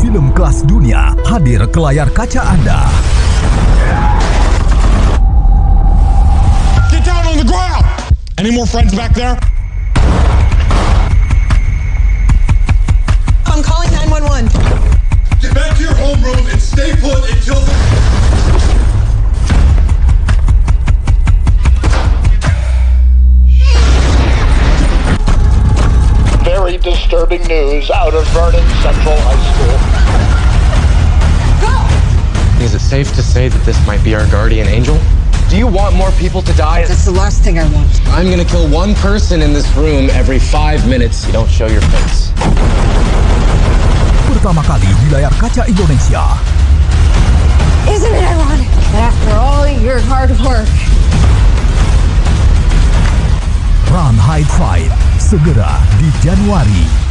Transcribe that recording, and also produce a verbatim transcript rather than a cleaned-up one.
film kelas dunia hadir ke layar kaca Anda. Get down on the ground! Any more friends back there? I'm calling nine one one. Get back to your homeroom and stay put until the... Very disturbing news out of Vernon Central High School. Go! Is it safe to say that this might be our guardian angel? Do you want more people to die? That's the last thing I want. I'm gonna kill one person in this room every five minutes. You don't show your face. Pertama kali di layar kaca Indonesia. Isn't it ironic that after all your hard work, Run, Hide, Fight segera di Januari.